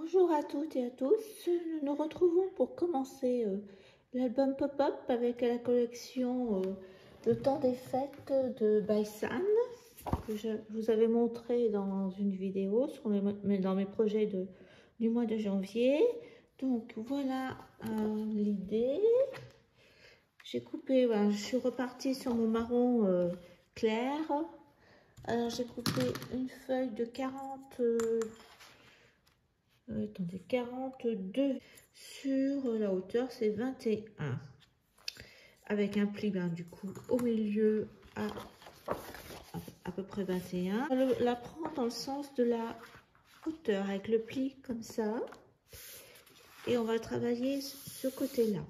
Bonjour à toutes et à tous, nous nous retrouvons pour commencer l'album Pop-Up avec la collection Le temps des fêtes de Baisan que je vous avais montré dans une vidéo dans mes projets du mois de janvier. Donc voilà l'idée. J'ai coupé, je suis repartie sur mon marron clair. Alors j'ai coupé une feuille de 42 sur la hauteur, c'est 21 avec un pli du coup au milieu à peu près 21. On la prend dans le sens de la hauteur avec le pli comme ça et on va travailler ce côté là.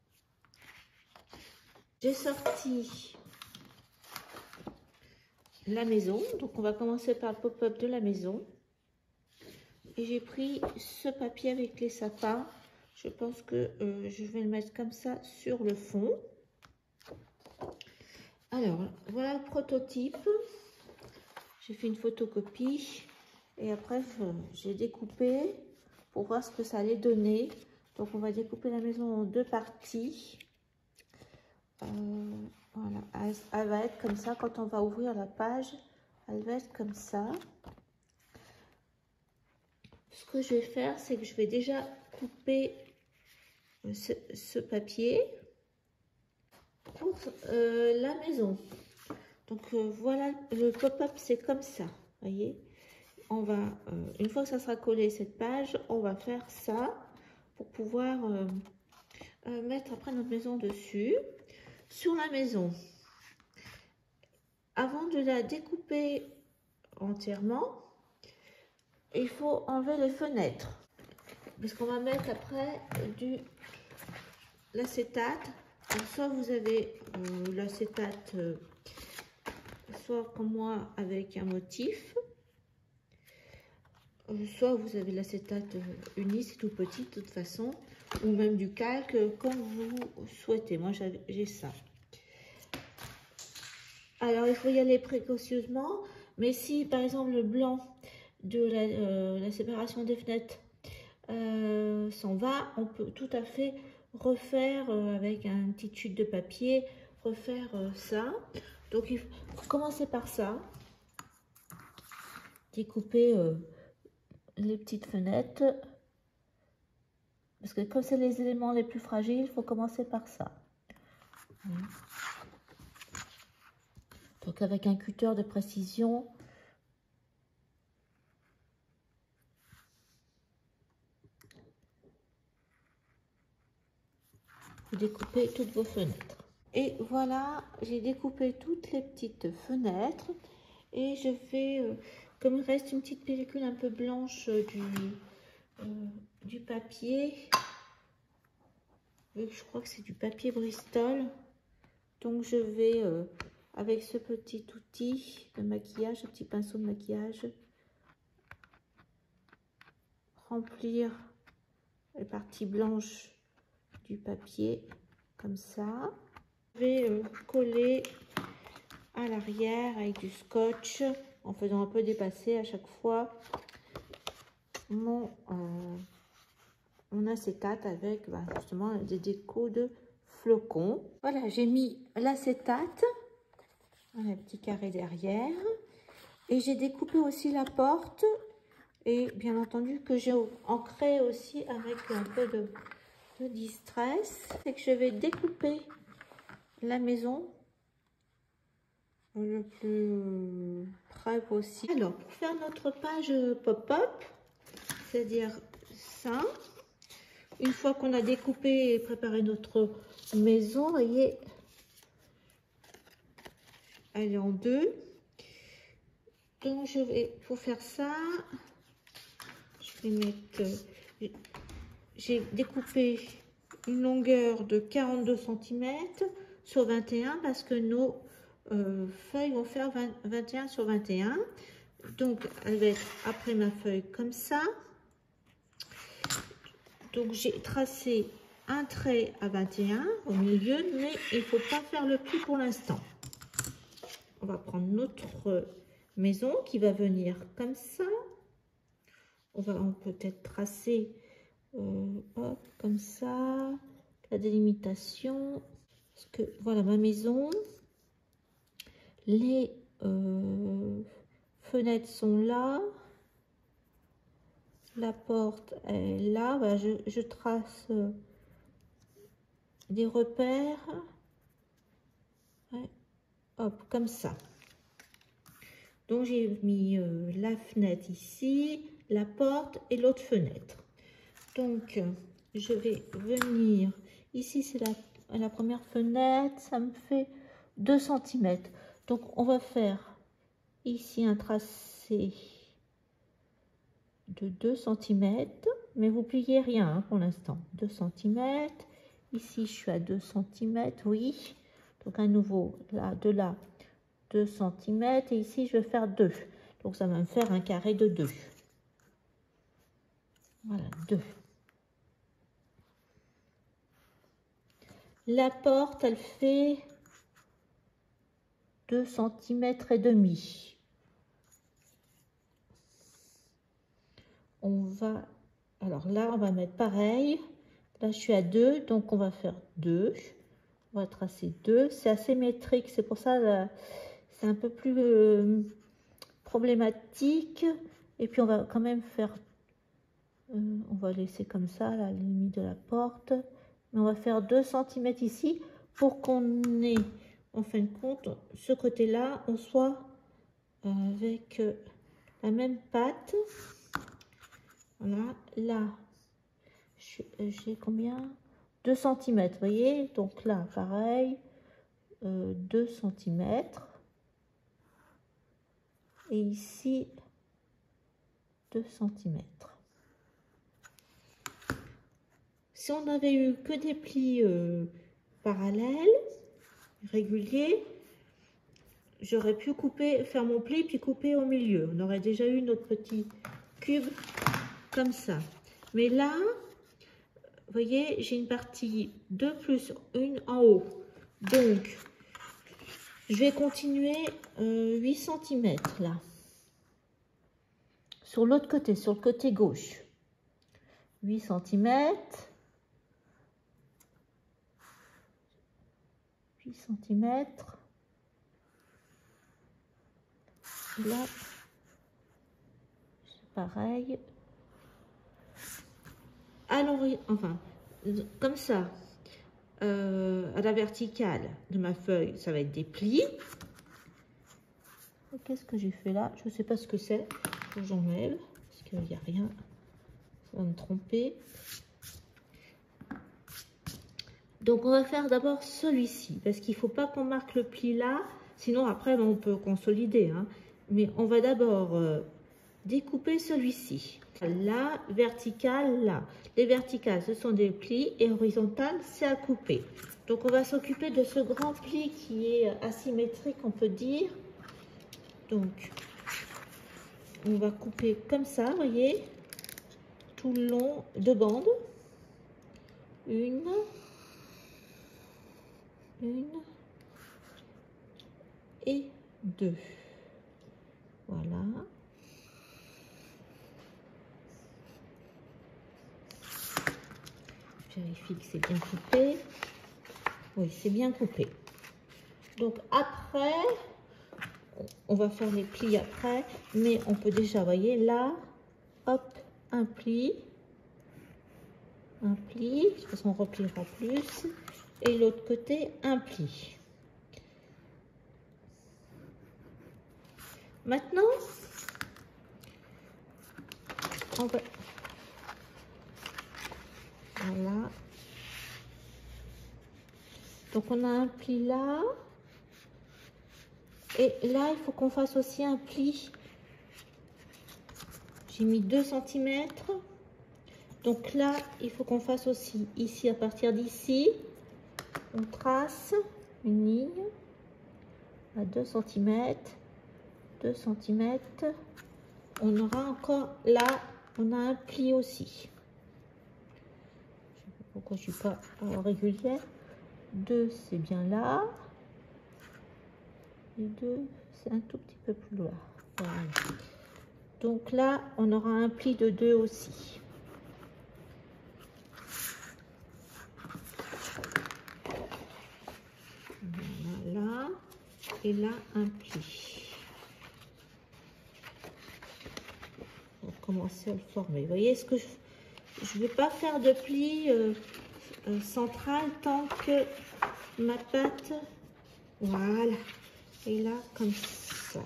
J'ai sorti la maison, donc on va commencer par le pop-up de la maison. Et j'ai pris ce papier avec les sapins. Je pense que je vais le mettre comme ça sur le fond. Alors, voilà le prototype. J'ai fait une photocopie. Et après, j'ai découpé pour voir ce que ça allait donner. Donc, on va découper la maison en deux parties. Voilà, elle va être comme ça. Quand on va ouvrir la page, elle va être comme ça. Ce que je vais faire, c'est que je vais déjà couper ce papier pour la maison. Donc voilà, le pop-up c'est comme ça, voyez. On va, une fois que ça sera collé cette page, on va faire ça pour pouvoir mettre après notre maison dessus. Sur la maison, avant de la découper entièrement, il faut enlever les fenêtres. Parce qu'on va mettre après l'acétate. Soit vous avez l'acétate, soit comme moi avec un motif, soit vous avez l'acétate uni, c'est tout petit de toute façon, ou même du calque, comme vous souhaitez. Moi j'ai ça. Alors il faut y aller précautionneusement, mais si par exemple le blanc de la séparation des fenêtres s'en va, on peut tout à fait refaire avec une petite chute de papier, refaire ça. Donc il faut commencer par ça, découper les petites fenêtres, parce que comme c'est les éléments les plus fragiles, il faut commencer par ça. Donc avec un cutter de précision, vous découpez toutes vos fenêtres. Et voilà, j'ai découpé toutes les petites fenêtres et je vais, comme il reste une petite pellicule un peu blanche du papier, je crois que c'est du papier Bristol, donc je vais avec ce petit outil de maquillage, ce petit pinceau de maquillage, remplir les parties blanches du papier comme ça. Je vais coller à l'arrière avec du scotch en faisant un peu dépasser à chaque fois mon acétate avec justement des décos de flocons. Voilà, j'ai mis l'acétate, un petit carré derrière, et j'ai découpé aussi la porte, et bien entendu que j'ai ancré aussi avec un peu de distress. C'est que je vais découper la maison le plus près possible. Alors, pour faire notre page pop-up, c'est-à-dire ça, une fois qu'on a découpé et préparé notre maison, vous voyez, elle est en deux. Donc, pour faire ça, je vais mettre, j'ai découpé une longueur de 42 cm sur 21 parce que nos feuilles vont faire 21 sur 21. Donc, elle va être après ma feuille comme ça. Donc, j'ai tracé un trait à 21 au milieu, mais il ne faut pas faire le pli pour l'instant. On va prendre notre maison qui va venir comme ça. on peut peut-être tracer hop, comme ça, la délimitation. Parce que voilà ma maison. Les fenêtres sont là. La porte est là. Voilà, je trace des repères. Ouais, hop, comme ça. Donc j'ai mis la fenêtre ici, la porte et l'autre fenêtre. Donc je vais venir ici, c'est la première fenêtre, ça me fait 2 cm. Donc on va faire ici un tracé de 2 cm, mais vous pliez rien hein, pour l'instant. 2 cm. Ici je suis à 2 cm, oui. Donc à nouveau là, de là 2 cm, et ici je vais faire 2. Donc ça va me faire un carré de 2. Voilà, 2. La porte, elle fait 2 cm et demi. On va, alors là, on va mettre pareil. Là, je suis à 2, donc on va faire 2. On va tracer 2. C'est asymétrique, c'est pour ça c'est un peu plus problématique. Et puis, on va quand même faire, on va laisser comme ça la limite de la porte. Mais on va faire 2 cm ici pour qu'on ait, en fin de compte, ce côté-là, on soit avec la même pâte. Voilà, là, j'ai combien? 2 cm, vous voyez? Donc là, pareil, 2 cm. Et ici, 2 cm. Si on n'avait eu que des plis parallèles, réguliers, j'aurais pu couper, faire mon pli, puis couper au milieu. On aurait déjà eu notre petit cube comme ça. Mais là, vous voyez, j'ai une partie 2 plus 1 en haut. Donc, je vais continuer 8 cm là. Sur l'autre côté, sur le côté gauche. 8 cm. 8 cm. Là, c'est pareil. À l'horizon, enfin, comme ça, à la verticale de ma feuille, ça va être des plis. Qu'est-ce que j'ai fait là? Je ne sais pas ce que c'est. J'enlève parce qu'il n'y a rien. Ça va me tromper. Donc, on va faire d'abord celui-ci parce qu'il ne faut pas qu'on marque le pli là. Sinon, après, on peut consolider. Hein. Mais on va d'abord découper celui-ci. Là, vertical, là. Les verticales, ce sont des plis et horizontales, c'est à couper. Donc, on va s'occuper de ce grand pli qui est asymétrique, on peut dire. Donc, on va couper comme ça, vous voyez, tout le long de bandes. Une et 2. Voilà. Vérifie que c'est bien coupé. Oui, c'est bien coupé. Donc après, on va faire les plis après, mais on peut déjà, vous voyez, là, hop, un pli, de toute façon on repliera plus, et l'autre côté, un pli. Maintenant, on va... Voilà. Donc on a un pli là. Et là, il faut qu'on fasse aussi un pli. J'ai mis 2 cm. Donc là, il faut qu'on fasse aussi ici, à partir d'ici, on trace une ligne à 2 cm. 2 cm. On aura encore là, on a un pli aussi. Je sais pas pourquoi je ne suis pas régulière. 2, c'est bien là. Et 2, c'est un tout petit peu plus loin. Voilà. Donc là, on aura un pli de 2 aussi. Voilà, et là, un pli. On va commencer à le former. Vous voyez ce que je ne vais pas faire de pli central tant que ma pâte, voilà, et là, comme ça.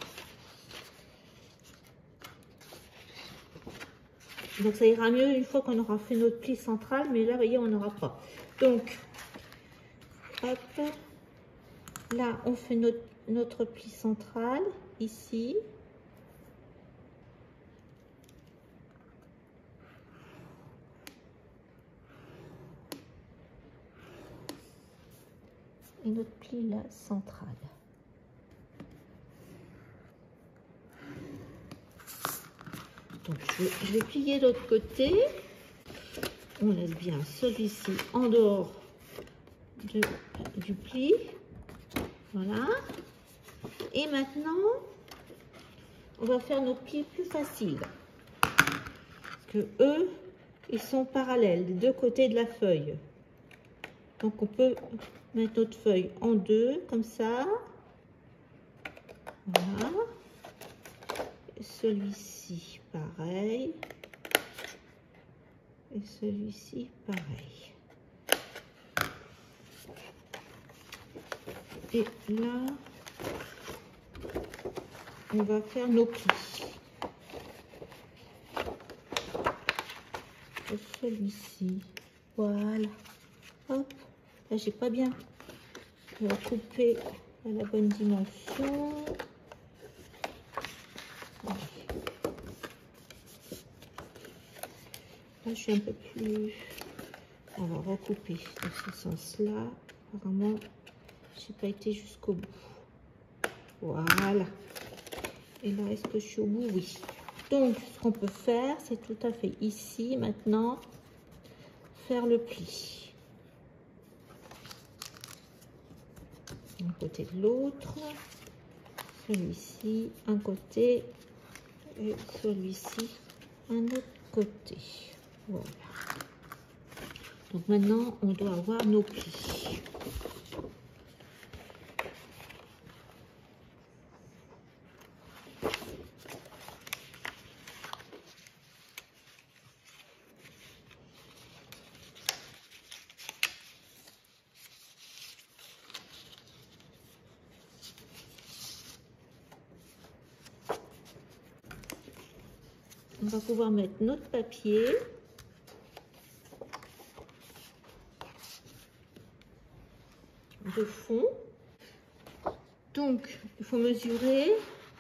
Donc ça ira mieux une fois qu'on aura fait notre pli central, mais là, vous voyez, on n'aura pas. Donc, hop, là, on fait notre pli central, ici. Et notre pli, là, central. Donc, je vais plier l'autre côté. On laisse bien celui-ci en dehors du pli. Voilà. Et maintenant, on va faire nos plis plus faciles. Parce que eux, ils sont parallèles des deux côtés de la feuille. Donc, on peut mettre notre feuille en deux, comme ça. Voilà. Celui-ci, pareil. Et celui-ci, pareil. Et là, on va faire nos plis. Celui-ci, voilà. Hop, là, j'ai pas bien coupé à la bonne dimension. Là, je suis un peu plus... On va recouper dans ce sens-là. Apparemment, je n'ai pas été jusqu'au bout. Voilà. Et là, est-ce que je suis au bout? Oui. Donc, ce qu'on peut faire, c'est tout à fait ici, maintenant, faire le pli. Un côté de l'autre. Celui-ci, un côté. Et celui-ci, un autre côté. Voilà. Donc maintenant, on doit avoir nos plis. On va pouvoir mettre notre papier. De fond. Donc, il faut mesurer,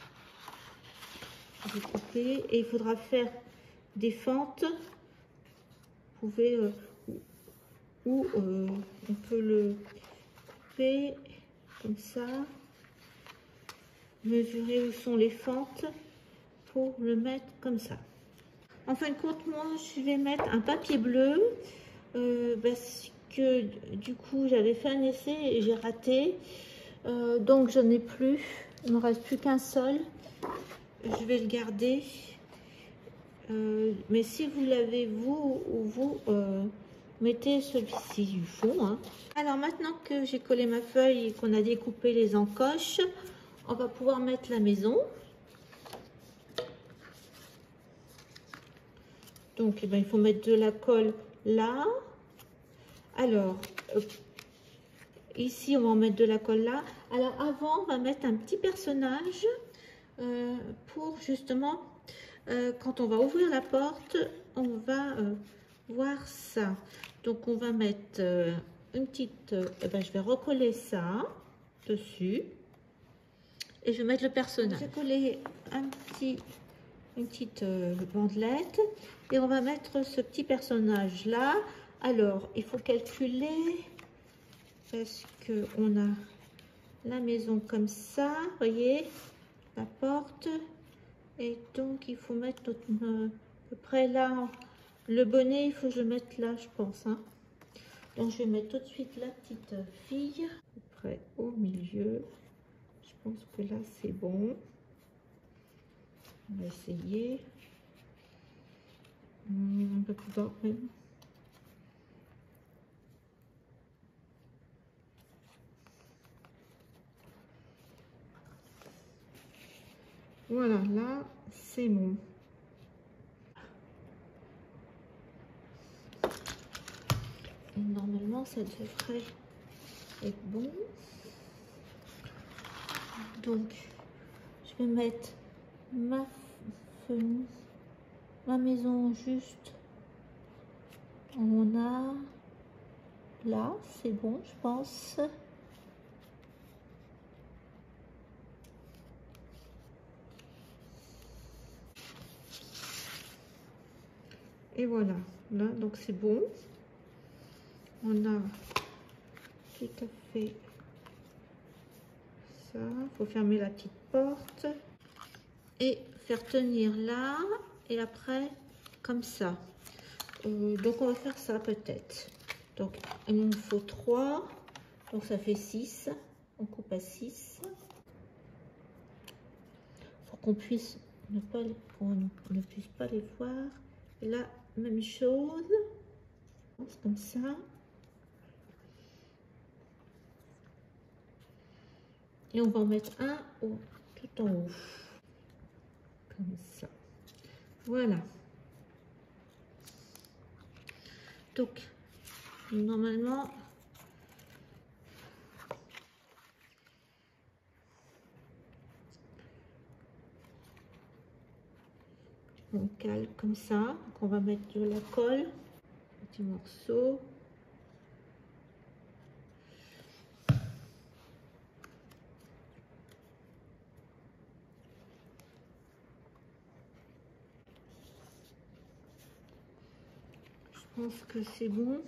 découper, et il faudra faire des fentes. Vous pouvez, on peut le couper comme ça, mesurer où sont les fentes pour le mettre comme ça. En fin de compte, moi, je vais mettre un papier bleu parce que du coup, j'avais fait un essai et j'ai raté. Donc, je n'ai plus. Il ne me reste plus qu'un seul. Je vais le garder. Mais si vous l'avez, vous mettez celui-ci du fond. Hein. Alors, maintenant que j'ai collé ma feuille et qu'on a découpé les encoches, on va pouvoir mettre la maison. Donc, eh ben, il faut mettre de la colle là. Alors, ici, on va en mettre de la colle là. Alors, avant, on va mettre un petit personnage pour justement, quand on va ouvrir la porte, on va voir ça. Donc, on va mettre une petite... eh ben, je vais recoller ça dessus. Et je vais mettre le personnage. Je vais coller une petite bandelette. Et on va mettre ce petit personnage là. Alors, il faut calculer parce que on a la maison comme ça, vous voyez, la porte. Et donc, il faut mettre notre, à peu près là, le bonnet, il faut que je le mette là, je pense. Hein. Donc, je vais mettre tout de suite la petite fille, à peu près au milieu. Je pense que là, c'est bon. On va essayer. Un peu plus bas même. Voilà, là, c'est bon. Et normalement, ça devrait être bon. Donc, je vais mettre ma maison juste. On a là, c'est bon, je pense. Et voilà, là, donc c'est bon. On a tout à fait ça. Il faut fermer la petite porte et faire tenir là. Et après, comme ça. Donc, on va faire ça peut-être. Donc, il nous faut 3. Donc, ça fait 6. On coupe à 6. Pour qu'on puisse ne puisse pas les voir. Et là, même chose. Comme ça. Et on va en mettre un tout en haut. Comme ça. Voilà. Donc, normalement, on cale comme ça. Donc, on va mettre de la colle, petit morceau. Je pense que c'est bon.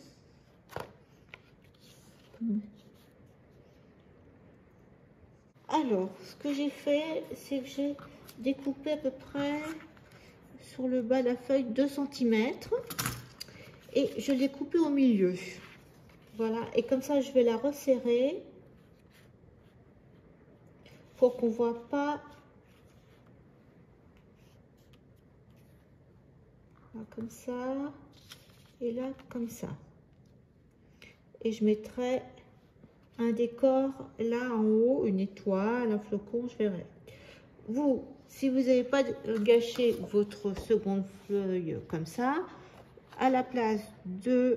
Alors, ce que j'ai fait, c'est que j'ai découpé à peu près sur le bas de la feuille 2 cm et je l'ai coupé au milieu. Voilà, et comme ça, je vais la resserrer pour qu'on ne voit pas. Là, comme ça, et là, comme ça. Et je mettrai un décor là en haut, une étoile, un flocon, je verrai. Vous, si vous n'avez pas gâché votre seconde feuille comme ça, à la place de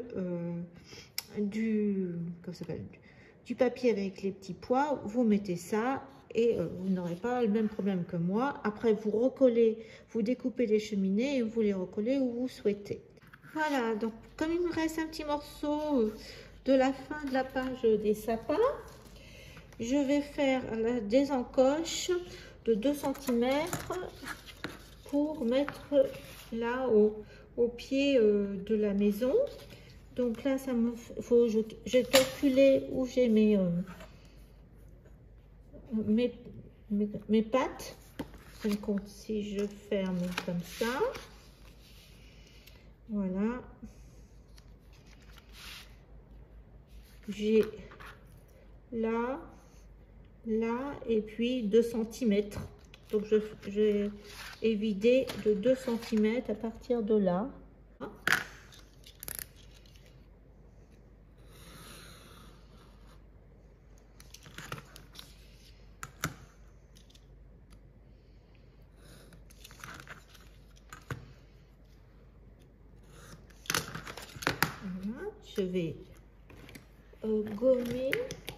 du papier avec les petits pois, vous mettez ça et vous n'aurez pas le même problème que moi. Après, vous recollez, vous découpez les cheminées et vous les recollez où vous souhaitez. Voilà, donc comme il me reste un petit morceau de la fin de la page des sapins, je vais faire des encoches de 2 cm pour mettre là au pied de la maison. Donc là, ça me faut, j'ai calculé où j'ai mes pattes. Donc si je ferme comme ça, voilà, j'ai là, et puis 2 cm. Donc je vais vider de 2 cm à partir de là. Voilà, je vais gommer.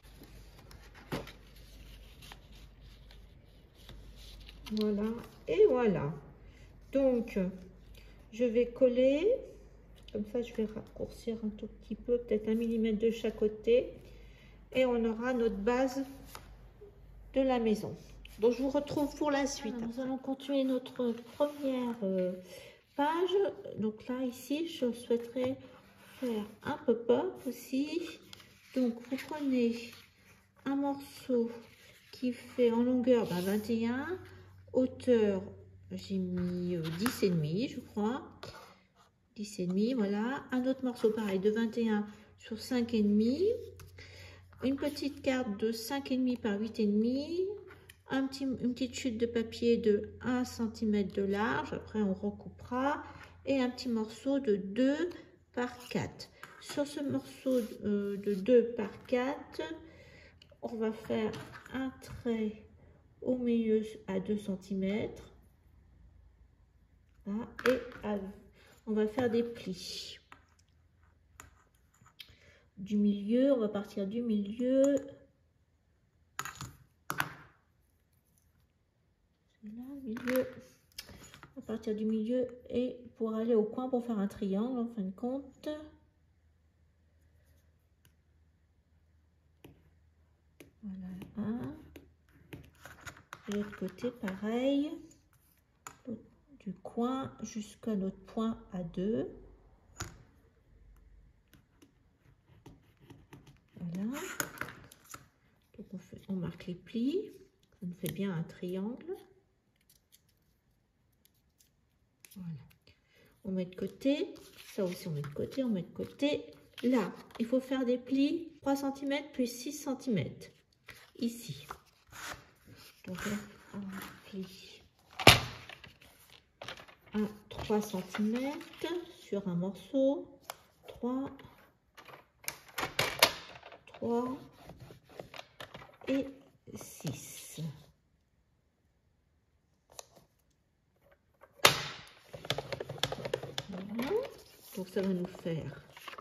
Voilà, et voilà. Donc, je vais coller. Comme ça, je vais raccourcir un tout petit peu, peut-être 1 mm de chaque côté. Et on aura notre base de la maison. Donc, je vous retrouve pour la suite. Alors, nous allons continuer notre première page. Donc là, ici, je souhaiterais faire un pop-up aussi. Donc, vous prenez un morceau qui fait en longueur 21, hauteur, j'ai mis 10,5, je crois. 10,5, voilà. Un autre morceau pareil de 21 sur 5,5. Une petite carte de 5,5 par 8,5. une petite chute de papier de 1 cm de large, après on recoupera, et un petit morceau de 2 par 4. Sur ce morceau de 2 par 4, on va faire un trait au milieu à 2 cm. Là, et on va faire des plis. Du milieu, on va partir du milieu. Là, milieu. On va partir du milieu et pour aller au coin pour faire un triangle en fin de compte. Voilà un. De l'autre côté, pareil. Du coin jusqu'à notre point à 2. Voilà. Donc on marque les plis. Ça nous fait bien un triangle. Voilà. On met de côté. Ça aussi on met de côté. On met de côté. Là, il faut faire des plis 3 cm plus 6 cm. Ici. Donc là, on plie à 3 cm sur un morceau. 3 et 6. Voilà. Donc ça va nous faire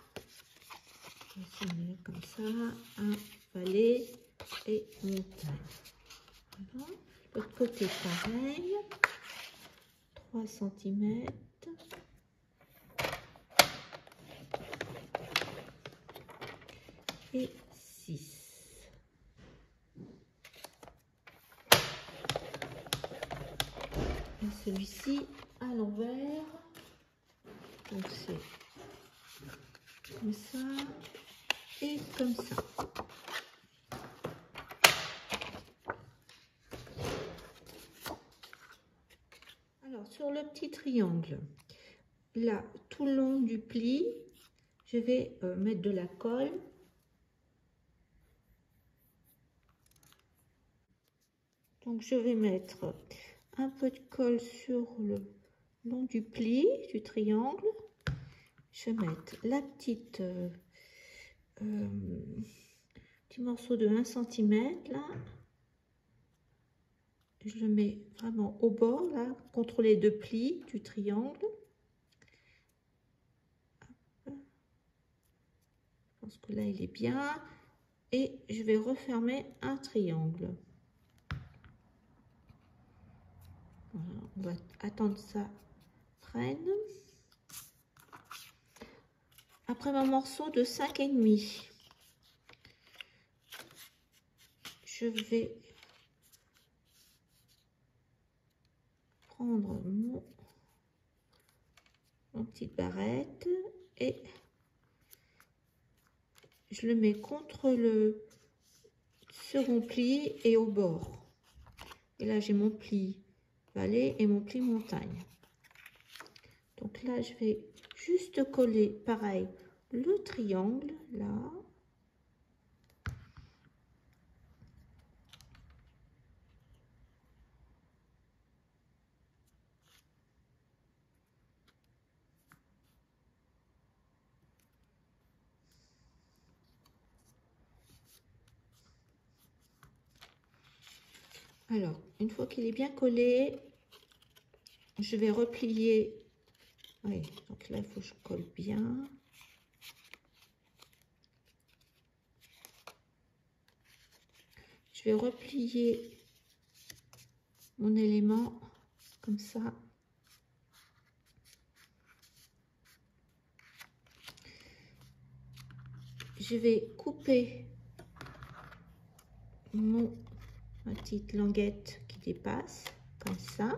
comme ça un valet et montagne. Voilà. L'autre côté pareil, 3 cm et 6. Et celui-ci à l'envers, donc c'est comme ça et comme ça. Alors sur le petit triangle, là tout le long du pli, je vais mettre de la colle. Donc je vais mettre un peu de colle sur le long du pli du triangle. Je vais mettre la petite petit morceau de 1 cm là. Je le mets vraiment au bord là, contre les deux plis du triangle. Je pense que là il est bien. Et je vais refermer un triangle. Voilà, on va attendre ça prenne. Après mon morceau de 5,5, je vais prendre mon petite barrette et je le mets contre le second pli et au bord. Et là j'ai mon pli valet et mon pli montagne. Donc là je vais juste coller pareil le triangle là. Alors, une fois qu'il est bien collé, je vais replier. Oui, donc là, il faut que je colle bien. Je vais replier mon élément comme ça. Je vais couper ma petite languette qui dépasse, comme ça.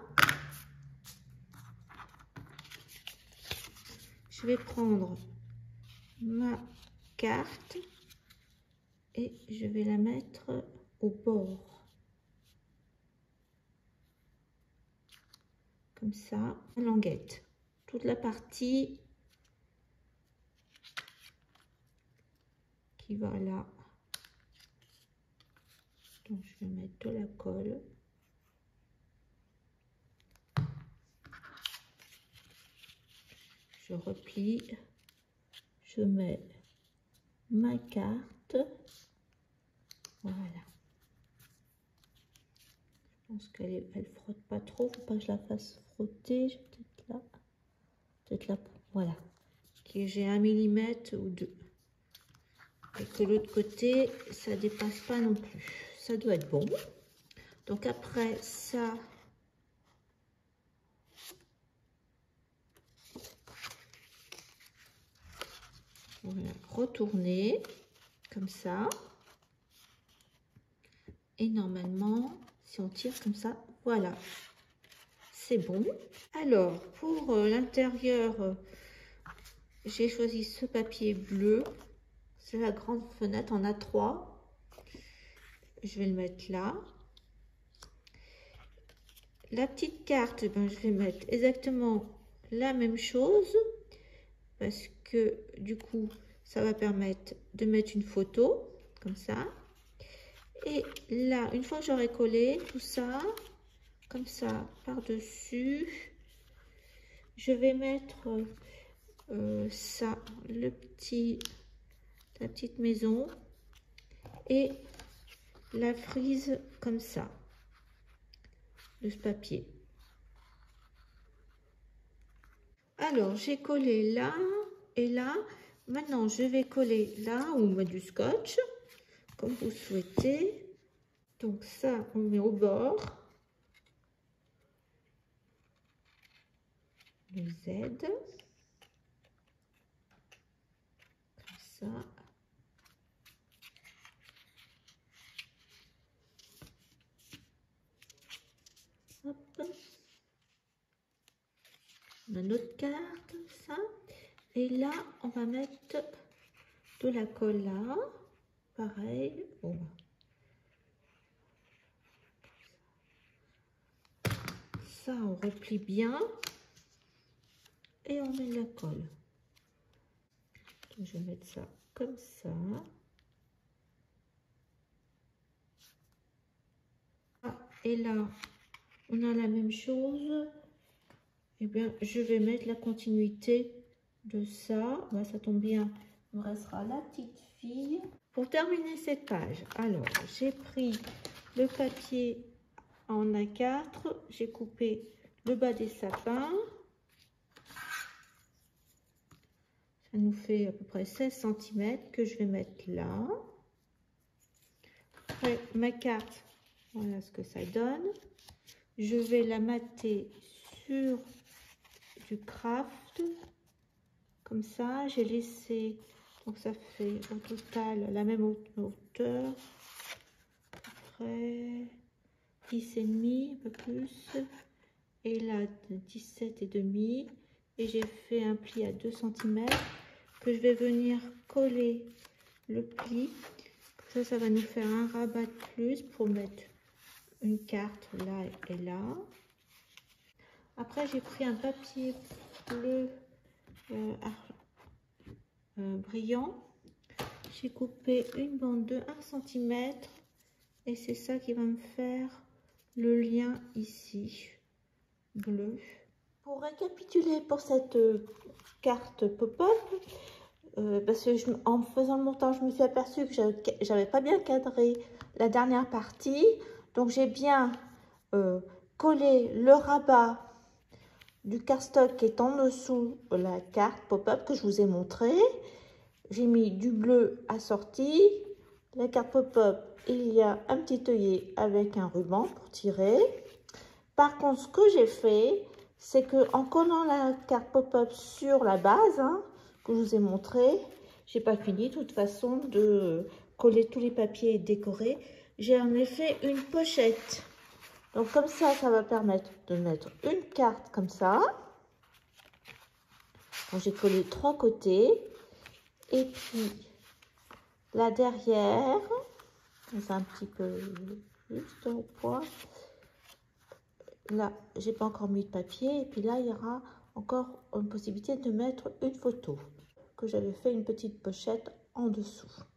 Je vais prendre ma carte et je vais la mettre au bord. Comme ça, la languette. Toute la partie qui va là. Donc je vais mettre de la colle. je replie, je mets ma carte. Voilà. Je pense qu'elle frotte pas trop, faut pas que je la fasse frotter. Je vais peut-être là, voilà. J'ai 1 millimètre ou 2. Et que l'autre côté, ça dépasse pas non plus. Ça doit être bon. Donc après ça, voilà, retourner comme ça. Et normalement, si on tire comme ça, voilà, c'est bon. Alors, pour l'intérieur, j'ai choisi ce papier bleu. C'est la grande fenêtre en A3. Je vais le mettre là. La petite carte, ben, je vais mettre exactement la même chose. Parce que du coup, ça va permettre de mettre une photo, comme ça. Et là, une fois que j'aurai collé tout ça, comme ça, par-dessus, je vais mettre ça, la petite maison et la frise comme ça, de ce papier. Alors, j'ai collé là et là. Maintenant, je vais coller là ou mettre du scotch, comme vous souhaitez. Donc ça, on met au bord. Le Z. Comme ça. Hop. On a notre carte, ça. Et là, on va mettre de la colle là. Pareil. Bon. Ça, on replie bien. Et on met de la colle. Donc, je vais mettre ça comme ça. Ah, et là, on a la même chose. Eh bien, je vais mettre la continuité de ça. Ben, ça tombe bien, il me restera la petite fille. Pour terminer cette page, alors, j'ai pris le papier en A4. J'ai coupé le bas des sapins. Ça nous fait à peu près 16 cm que je vais mettre là. Après, ma carte, voilà ce que ça donne. Je vais la mater sur du craft comme ça. J'ai laissé, donc ça fait au total la même hauteur, à peu près 10,5, un peu plus, et là 17,5, et j'ai fait un pli à 2 cm que je vais venir coller le pli. Ça va nous faire un rabat de plus pour mettre une carte là et là. Après, j'ai pris un papier bleu brillant. J'ai coupé une bande de 1 cm et c'est ça qui va me faire le lien ici, bleu. Pour récapituler pour cette carte pop-up, parce que en faisant le montage, je me suis aperçue que j'avais pas bien cadré la dernière partie. Donc, j'ai bien collé le rabat du cardstock qui est en dessous de la carte pop-up que je vous ai montré. J'ai mis du bleu assorti. La carte pop-up, il y a un petit œillet avec un ruban pour tirer. Par contre, ce que j'ai fait, c'est que en collant la carte pop-up sur la base, hein, que je vous ai montré, j'ai pas fini de toute façon de coller tous les papiers et décorer. J'ai en effet une pochette. Donc comme ça va permettre de mettre une carte comme ça. J'ai collé 3 côtés. Et puis là derrière, c'est un petit peu juste au poids. Là, j'ai pas encore mis de papier. Et puis là, il y aura encore une possibilité de mettre une photo. Que j'avais fait une petite pochette en dessous.